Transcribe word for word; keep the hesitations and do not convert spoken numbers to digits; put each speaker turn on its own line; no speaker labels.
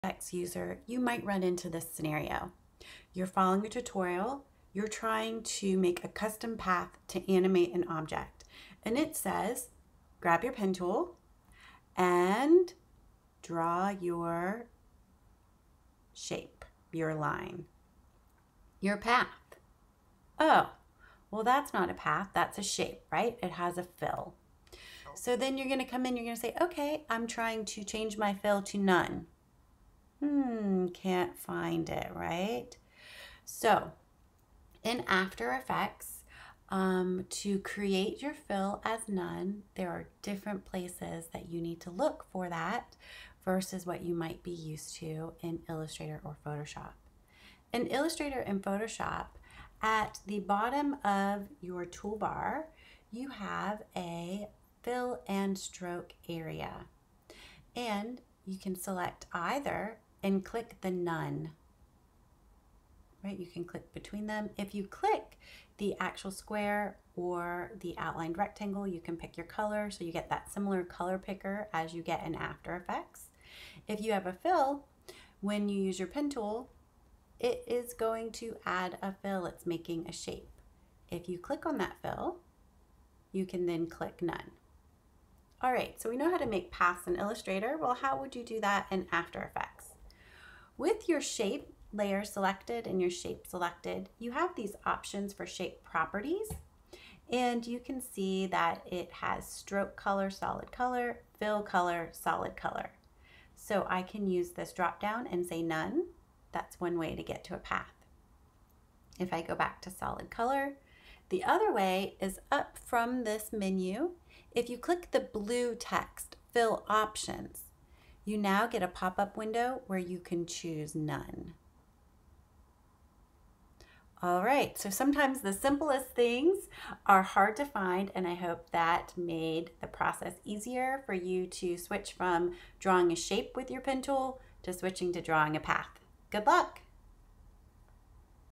Effects user, you might run into this scenario. You're following a tutorial, you're trying to make a custom path to animate an object, and it says, grab your pen tool and draw your shape, your line, your path. Oh, well, that's not a path, that's a shape, right? It has a fill. So then you're gonna come in, you're gonna say, okay, I'm trying to change my fill to none. Hmm, can't find it, right? So in After Effects, um, to create your fill as none, there are different places that you need to look for that versus what you might be used to in Illustrator or Photoshop. In Illustrator and Photoshop, at the bottom of your toolbar, you have a fill and stroke area. And you can select either and click the none. Right, you can click between them. If you click the actual square or the outlined rectangle, you can pick your color, so you get that similar color picker as you get in After Effects. If you have a fill, when you use your pen tool, it is going to add a fill. It's making a shape. If you click on that fill, you can then click none. All right, so we know how to make paths in Illustrator. Well, how would you do that in After Effects? With your shape layer selected and your shape selected, you have these options for shape properties, and you can see that it has stroke color, solid color, fill color, solid color. So I can use this drop down and say none. That's one way to get to a path. If I go back to solid color, the other way is up from this menu. If you click the blue text, fill options, you now get a pop-up window where you can choose none. All right, so sometimes the simplest things are hard to find, and I hope that made the process easier for you to switch from drawing a shape with your pen tool to switching to drawing a path. Good luck!